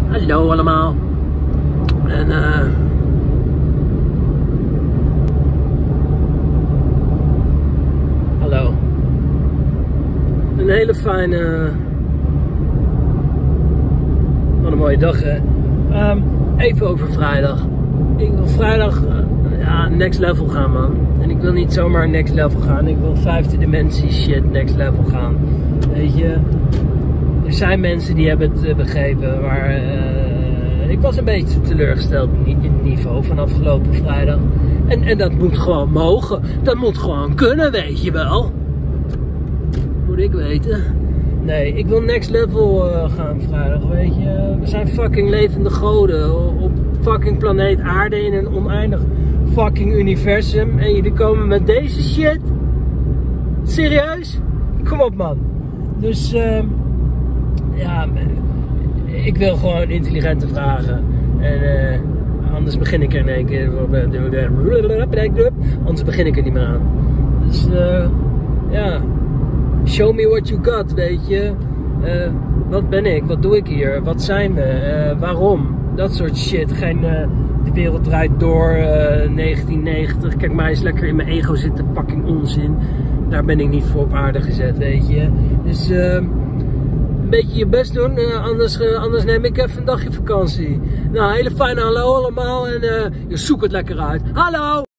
Hallo allemaal. En hallo. Een hele fijne... Wat een mooie dag, hè. Even over vrijdag. Ik wil vrijdag next level gaan, man. En ik wil niet zomaar next level gaan. Ik wil vijfde dimensie shit next level gaan. Weet je. Er zijn mensen die hebben het begrepen, maar ik was een beetje teleurgesteld in het niveau van afgelopen vrijdag. En dat moet gewoon mogen. Dat moet gewoon kunnen, weet je wel. Moet ik weten. Nee, ik wil next level gaan vrijdag, weet je. We zijn fucking levende goden op fucking planeet aarde in een oneindig fucking universum. En jullie komen met deze shit? Serieus? Kom op, man. Dus ja, ik wil gewoon intelligente vragen. En anders begin ik er in één keer. Anders begin ik er niet meer aan. Dus ja. Show me what you got, weet je. Wat ben ik? Wat doe ik hier? Wat zijn we? Waarom? Dat soort shit. Geen de wereld draait door 1990. Kijk, mij eens lekker in mijn ego zitten. Fucking onzin. Daar ben ik niet voor op aarde gezet, weet je. Dus een beetje je best doen. Anders neem ik even een dagje vakantie. Nou, hele fijne hallo allemaal. En je zoek het lekker uit. Hallo!